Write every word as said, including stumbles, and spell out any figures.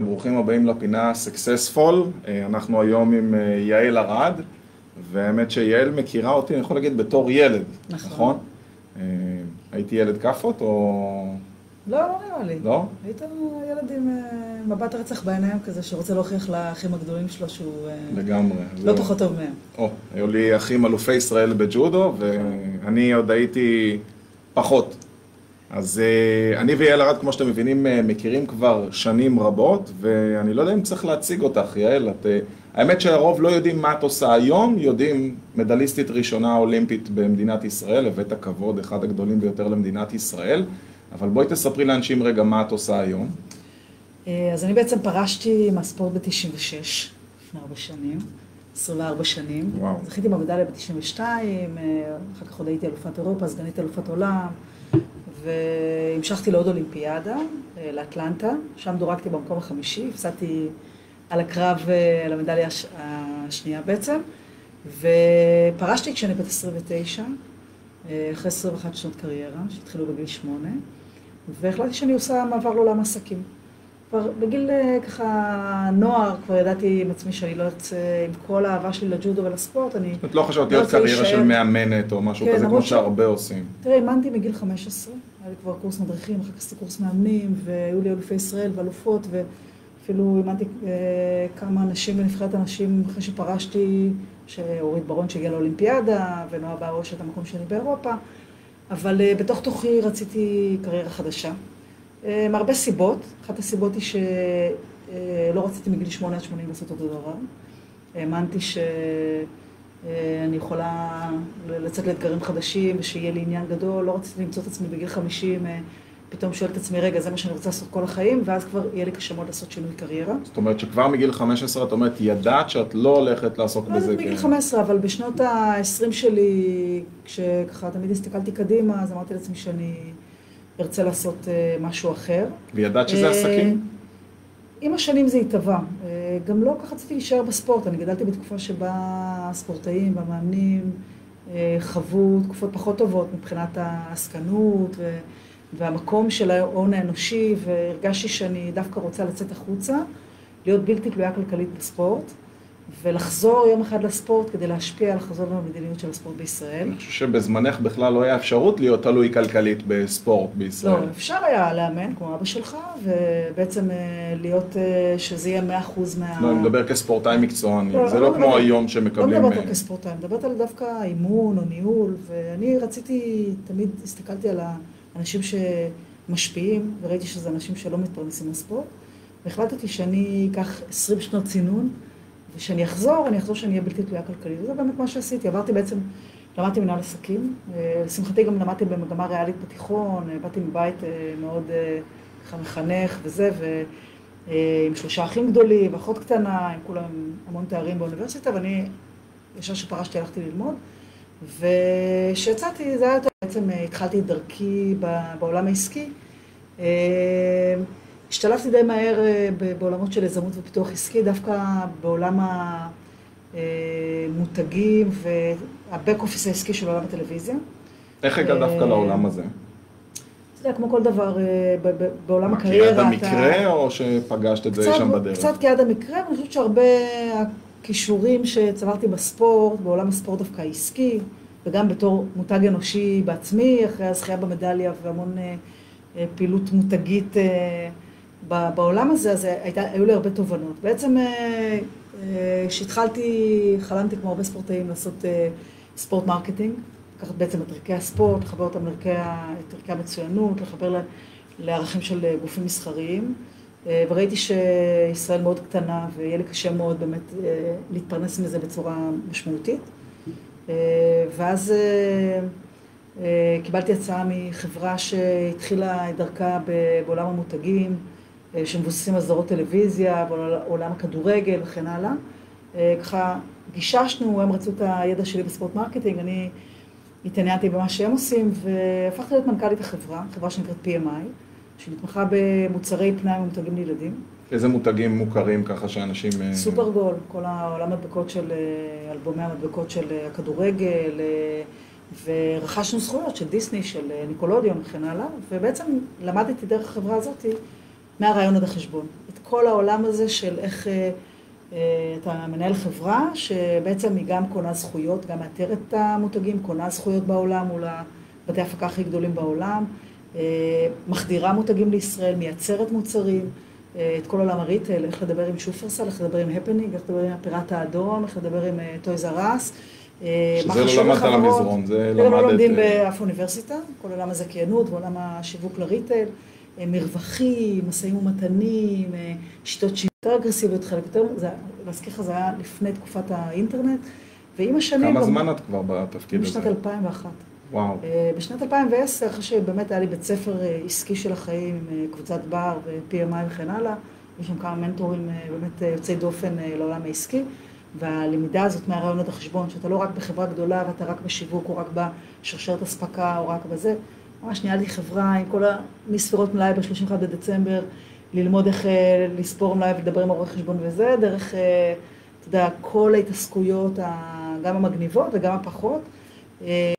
ברוכים הבאים לפינה Successful. אנחנו היום עם יעל ארד, והאמת שיעל מכירה אותי, אני יכול להגיד, בתור ילד, נכון? נכון? הייתי ילד כפות או... לא, לא נראה לי. לא? היית ילד עם מבט רצח בעיניים כזה, שרוצה להוכיח לאחים הגדולים שלו שהוא... לגמרי. לא פחות טוב מהם. או, היו לי אחים אלופי ישראל בג'ודו, ואני עוד הייתי פחות. אז אני ויעל ארד, כמו שאתם מבינים, מכירים כבר שנים רבות, ואני לא יודע אם צריך להציג אותך, יעל. את, האמת שהרוב לא יודעים מה את עושה היום, יודעים מדליסטית ראשונה אולימפית במדינת ישראל, הבאת הכבוד, אחד הגדולים ביותר למדינת ישראל, אבל בואי תספרי לאנשים רגע מה את עושה היום. אז אני בעצם פרשתי מהספורט ב-תשעים ושש, לפני ארבע שנים, עשרים וארבע שנים. וואו. זכיתי במדליה ב-תשעים ושתיים, אחר כך עוד הייתי אלופת אירופה, סגנית אלופת עולם. והמשכתי לעוד אולימפיאדה, לאטלנטה, שם דורגתי במקום החמישי, הפסדתי על הקרב על המדליה השנייה בעצם, ופרשתי כשאני בת עשרים ותשע, אחרי עשרים ואחת שנות קריירה, שהתחילו בגיל שמונה, והחלטתי שאני עושה מעבר לעולם עסקים. כבר בגיל ככה נוער, כבר ידעתי עם עצמי שאני לא ארצה, עם כל האהבה שלי לג'ודו ולספורט, אני... את לא חושבת להיות קריירה של מאמנת או משהו כזה, כמו שהרבה עושים. תראה, אימנתי מגיל חמש עשרה, היה לי כבר קורס מדריכים, אחר כך עשיתי קורס מאמנים, והיו לי אלופי ישראל ואלופות, ואפילו אימנתי כמה אנשים בנבחרת אנשים אחרי שפרשתי, שאורית ברון שהגיעה לאולימפיאדה, ונועה בארוש את המקום שלי באירופה, אבל בתוך תוכי רציתי קריירה חדשה. מהרבה סיבות, אחת הסיבות היא שלא רציתי מגיל שמונה עד שמונים לעשות אותו דבר. האמנתי שאני יכולה לצאת לאתגרים חדשים ושיהיה לי עניין גדול, לא רציתי למצוא את עצמי בגיל חמישים, פתאום שואלת את עצמי, רגע, זה מה שאני רוצה לעשות כל החיים, ואז כבר יהיה לי קשה מאוד לעשות שינוי קריירה. זאת אומרת שכבר מגיל חמש עשרה, את אומרת, ידעת שאת לא הולכת לעסוק בזה? לא מגיל חמש עשרה, אבל בשנות ה-עשרים שלי, כשככה תמיד הסתכלתי קדימה, אז אמרתי לעצמי שאני ארצה לעשות משהו אחר. וידעת שזה עסקים? עם השנים זה התהווה. גם לא ככה רציתי להישאר בספורט. אני גדלתי בתקופה שבה הספורטאים והמאמנים חוו תקופות פחות טובות מבחינת העסקנות והמקום של ההון האנושי, והרגשתי שאני דווקא רוצה לצאת החוצה, להיות בלתי תלויה כלכלית בספורט, ולחזור יום אחד לספורט כדי להשפיע על החזון המדיניות של הספורט בישראל. אני חושב שבזמנך בכלל לא היה אפשרות להיות תלוי כלכלית בספורט בישראל. לא, אפשר היה לאמן, כמו אבא שלך, ובעצם להיות, שזה יהיה מאה אחוז מה... לא, אני מדבר כספורטאי מקצועני, זה לא כמו היום שמקבלים... לא מדברת על כספורטאי, מדברת על דווקא אימון או ניהול, ואני רציתי, תמיד הסתכלתי על האנשים שמשפיעים, וראיתי שזה אנשים שלא מתפרנסים בספורט, והחלטתי שאני אקח עשרים שנות צינון, ושאני אחזור, אני אחזור שאני אהיה בלתי תלויה כלכלית. וזה באמת מה שעשיתי. עברתי בעצם, למדתי מנהל עסקים. לשמחתי גם למדתי במגמה ריאלית בתיכון, באתי מבית מאוד מחנך וזה, ועם שלושה אחים גדולים, ואחות קטנה, עם כולם המון תארים באוניברסיטה, ואני, ישר שפרשתי, הלכתי ללמוד. וכשיצאתי, זה היה יותר, בעצם התחלתי את דרכי בעולם העסקי. השתלבתי די מהר בעולמות של יזמות ופיתוח עסקי, דווקא בעולם המותגים והבק אופיס העסקי של עולם הטלוויזיה. איך הגעת דווקא לעולם הזה? אתה יודע, כמו כל דבר בעולם הקריירה. כיד המקרה או שפגשת את זה שם בדרך? קצת כיד המקרה, ואני חושבת שהרבה הכישורים שצברתי בספורט, בעולם הספורט דווקא העסקי, וגם בתור מותג אנושי בעצמי, אחרי הזכייה במדליה והמון פעילות מותגית בעולם הזה, אז הייתה, היו לי הרבה תובנות. בעצם כשהתחלתי, חלמתי כמו הרבה ספורטאים לעשות ספורט מרקטינג, לקחת בעצם את ערכי הספורט, לחבר אותם לערכי המצוינות, לחבר לערכים של גופים מסחריים, וראיתי שישראל מאוד קטנה ויהיה לי קשה מאוד באמת להתפרנס מזה בצורה משמעותית. ואז קיבלתי הצעה מחברה שהתחילה את דרכה בעולם המותגים, שמבוססים על סדרות טלוויזיה, בעולם הכדורגל וכן הלאה. ככה גיששנו, הם רצו את הידע שלי בספורט מרקטינג, אני התעניינתי במה שהם עושים, והפכתי להיות מנכ"לית החברה, חברה שנקראת פי אם איי, שמתמחה במוצרי פנאי ומותגים לילדים. איזה מותגים מוכרים ככה שאנשים... סופרגול, כל העולם המדבקות של, אלבומי המדבקות של הכדורגל, ורכשנו זכויות של דיסני, של ניקולודיון וכן הלאה, ובעצם למדתי דרך החברה הזאת מהרעיון עד החשבון. את כל העולם הזה של איך אתה מנהל חברה, שבעצם היא גם קונה זכויות, גם מאתרת את המותגים, קונה זכויות בעולם מול בתי ההפקה הכי גדולים בעולם, מחדירה מותגים לישראל, מייצרת מוצרים, את כל עולם הריטייל, איך לדבר עם שופרסל, איך לדבר עם הפנינג, איך לדבר עם הפיראט האדום, איך לדבר עם טויז אר אס. שזה לא למדת על המזרון, זה למדת... לא לומדים באף אוניברסיטה, כל עולם הזכיינות ועולם השיווק לריטייל, מרווחים, משאים ומתנים, שיטות שיטות אגרסיביות, חלק יותר, להזכיר לך, זה היה לפני תקופת האינטרנט, ועם השנים... כמה זמן את כבר בתפקיד הזה? בשנת אלפיים ואחת. וואו. בשנת אלפיים ועשר, אחרי שבאמת היה לי בית ספר עסקי של החיים, עם קבוצת בר ו-פי אם איי וכן הלאה, יש שם כמה מנטורים באמת יוצאי דופן לעולם העסקי, והלמידה הזאת מהרעיון עד החשבון, שאתה לא רק בחברה גדולה ואתה רק בשיווק או רק בשרשרת הספקה או רק בזה, ממש ניהלתי חברה עם כל המספרות מלאי ב-שלושים ואחד בדצמבר, ללמוד איך לספור מלאי ולדבר עם עורך חשבון וזה, דרך, אתה יודע, כל ההתעסקויות, גם המגניבות וגם הפחות.